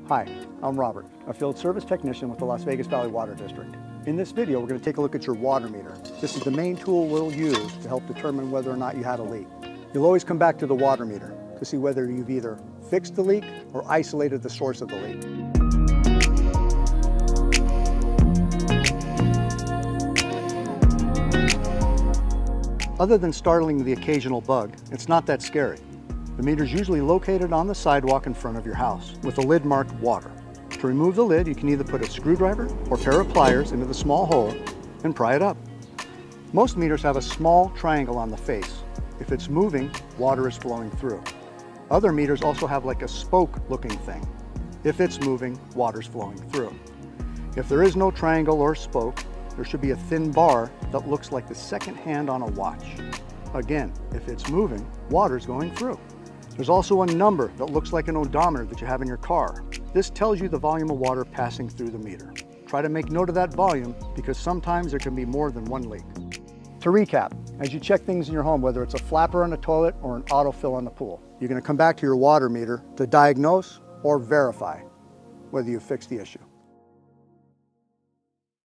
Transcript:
Hi, I'm Robert, a field service technician with the Las Vegas Valley Water District. In this video, we're going to take a look at your water meter. This is the main tool we'll use to help determine whether or not you had a leak. You'll always come back to the water meter to see whether you've either fixed the leak or isolated the source of the leak. Other than startling the occasional bug, it's not that scary. The meter's usually located on the sidewalk in front of your house with a lid marked water. To remove the lid, you can either put a screwdriver or pair of pliers into the small hole and pry it up. Most meters have a small triangle on the face. If it's moving, water is flowing through. Other meters also have like a spoke-looking thing. If it's moving, water's flowing through. If there is no triangle or spoke, there should be a thin bar that looks like the second hand on a watch. Again, if it's moving, water's going through. There's also a number that looks like an odometer that you have in your car. This tells you the volume of water passing through the meter. Try to make note of that volume because sometimes there can be more than one leak. To recap, as you check things in your home, whether it's a flapper on the toilet or an autofill on the pool, you're going to come back to your water meter to diagnose or verify whether you fixed the issue.